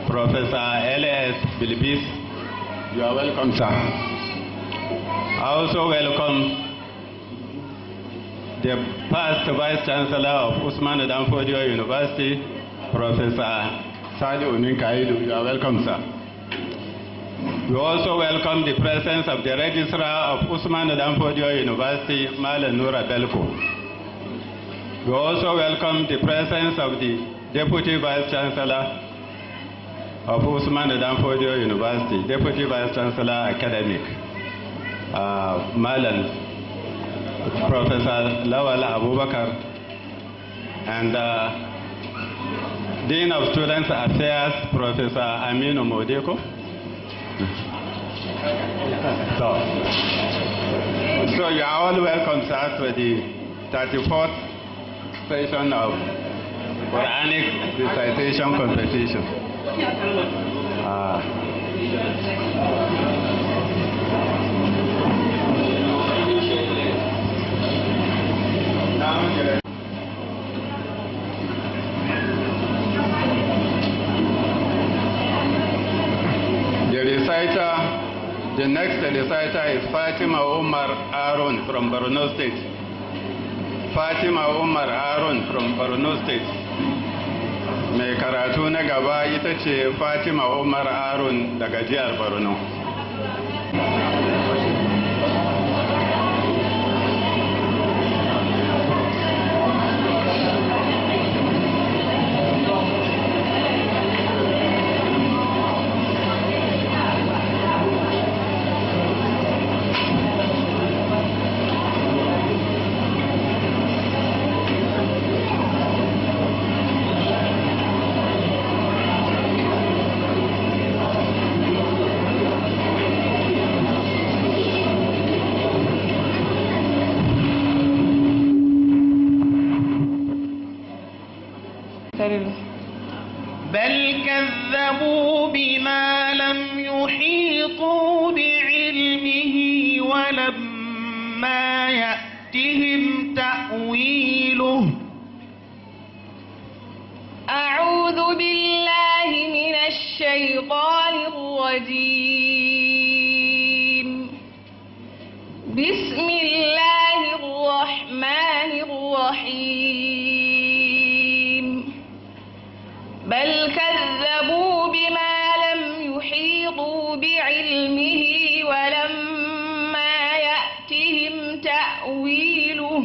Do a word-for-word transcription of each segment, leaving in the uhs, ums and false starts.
Professor L S Bilibis. You are welcome, sir. I also welcome the past Vice Chancellor of Usman Danfodio University, Professor Sadi Onunkaidu. You are welcome, sir. We also welcome the presence of the Registrar of Usman Danfodio University, Malam Nura Belko. We also welcome the presence of the Deputy Vice Chancellor of Usman Danfodio University, Deputy Vice Chancellor Academic, uh, Malam Professor Lawal Abubakar, and uh, Dean of Students Affairs, Professor Aminu Modeko. So, so you are all welcome, sir, to the thirty-fourth session of Quranic recitation competition. Uh, the reciter, the next reciter is Fatima Umar Aaron from Borno State. Fatima Umar Aaron from Borno State. Mai karatu na gaba ita ce Fatima Umar Aaron daga jihar Borno. بل كذبوا بما لم يحيطوا بعلمه ولما يأتهم تأويله. أعوذ بالله من الشيطان الرجيم. بسم الله الرحمن الرحيم. بل كذبوا بما لم يحيطوا بعلمه ولما يأتهم تأويله.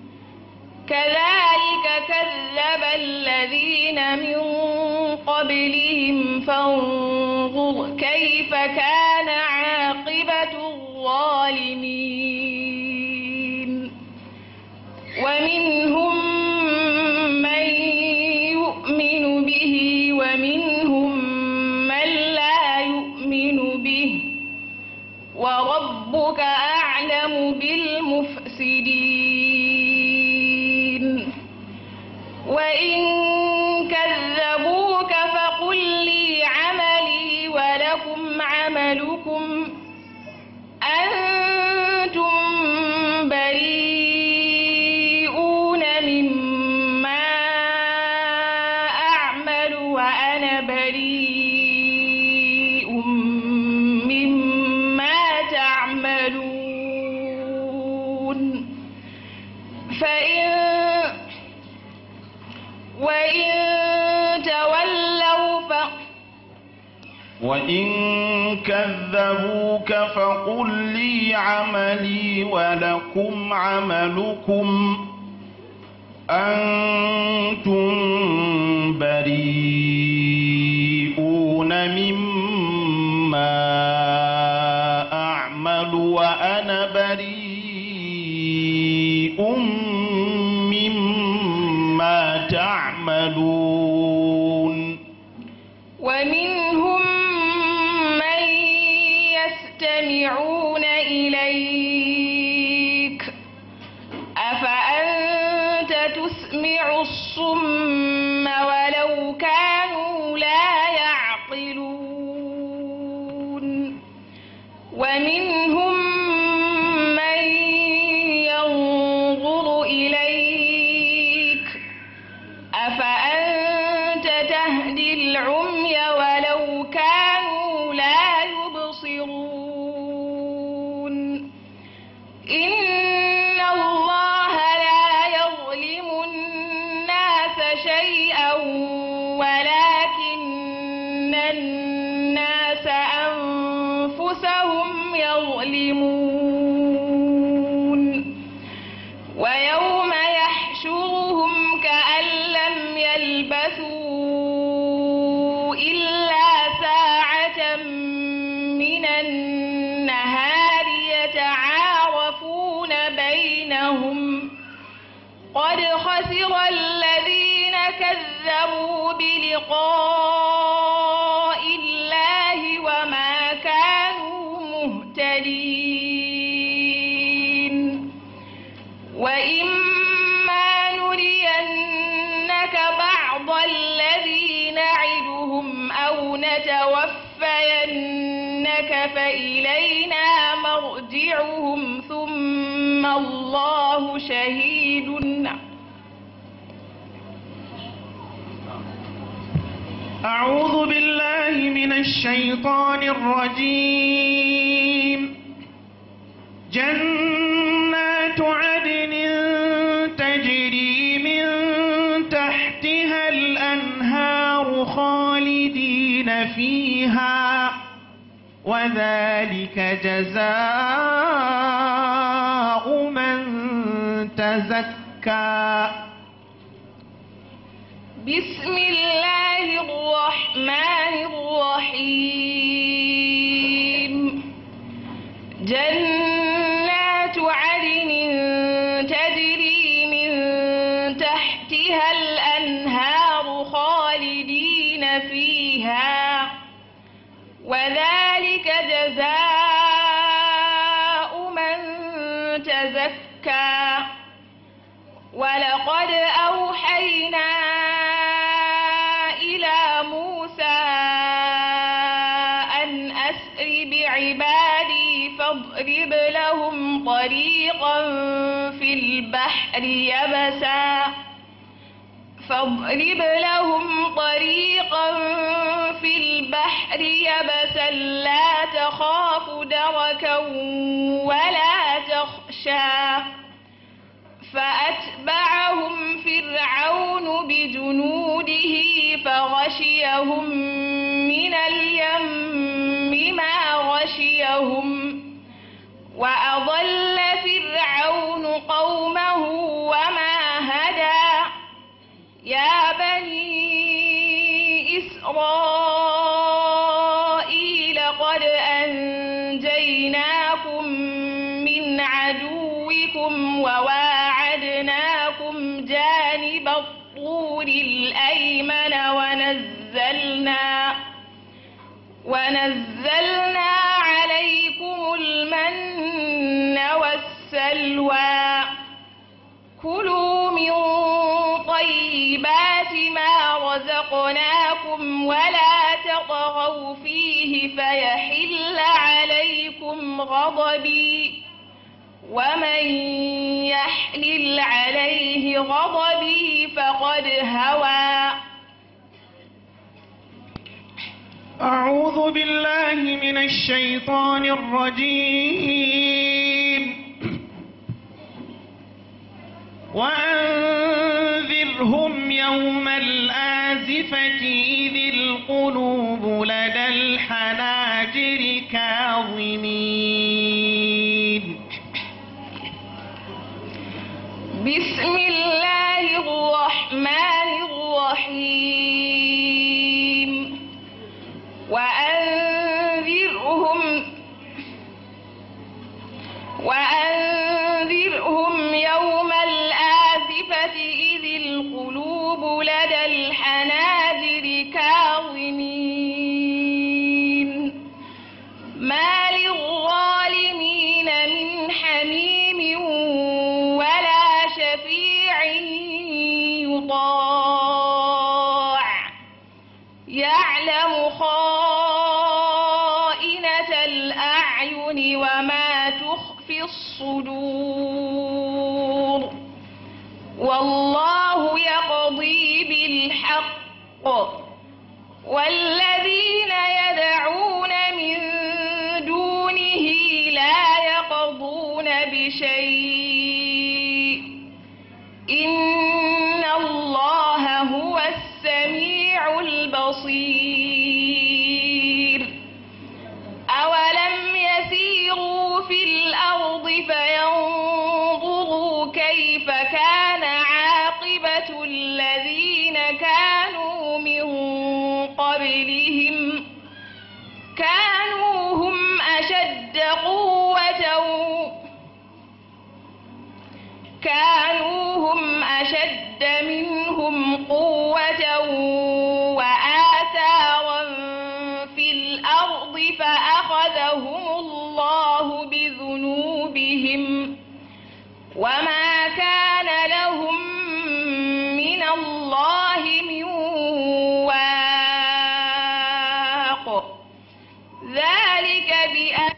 كذلك كذب الذين من قبلهم فانظر كيف كان عاقبة الظالمين. ومنهم من يؤمن به ومنهم من لا يؤمن به وربك أعلم بالمفسدين. وإن كذبوك فقل لي عملي ولكم عملكم أنتم بريئون مما أعمل وأنا بريء مما تعملون. فإن وإن تولوا ف وإن كذبوك فقل لي عملي ولكم عملكم أنتم بريئون مما أعمل وأنا بريء مما تعملون. ومنهم من يستمعون إليك أفأنت تسمع الصم ولو كانوا لا يعقلون. ومنهم من ينظر إليك أفأنت تهدي العمي ولو ولكن الناس أنفسهم يظلمون ويوم يحشرهم كأن لم يلبثوا إلا ساعة من النهار يتعارفون بينهم قد خسر الذين كذبوا بلقاء الله وما كانوا مهتدين وإما نرينك بعض الذي نعدهم أو نتوفينك فإلينا مرجعهم ثم الله شهيد. أعوذ بالله من الشيطان الرجيم. جنات عدن تجري من تحتها الأنهار خالدين فيها وذلك جزاء من تزكى. بسم الله الرحمن الرحيم. جنات عدن تجري من تحتها الأنهار خالدين فيها وذلك جزاء من تزكى. ولقد أوحينا إلى موسى أن أسر بعبادي فاضرب لهم طريقا في البحر يبسا فاضرب لهم طريقا في البحر يبسا لا تخاف دركا ولا تخشى. فأتبعهم فرعون بجنوده فغشيهم من اليم ما غشيهم وأضل فرعون قومه وما هدى. يا بني إسرائيل قد أنجيناكم من عدوكم وواعدناكم جانب الطور الأيمن ونزلنا ونزلنا عليكم المن والسلوى. كلوا من طيبات ما رزقناكم ولا تطغوا فيه فيحل عليكم غضبي ومن يحلل عليه غضبي فقد هوى. أعوذ بالله من الشيطان الرجيم. وأنذرهم يوم الآزفة إذ القلوب لدى الحناجر كاظمين. بسم الله الرحمن الرحيم. وأنذرهم وأنذرهم يوم الآزفة إذ القلوب لدى الحناجر كاظمين ما للظالمين من حميم ولا شفيع يطاع يعلم خائنة الأعين وما تخفي الصدور والله يقضي بالحق والذين يدعون من دونه لا يقضون بشيء إن الله هو السميع البصير. بصير أولم يسيروا في الأرض فينظروا كيف كان عاقبة الذين كانوا من قبلهم كانوا هم أشد قوة كانوا هم أشد منهم قوة وآثارا في الأرض فأخذهم الله بذنوبهم وما كان لهم من الله من واق ذلك بأن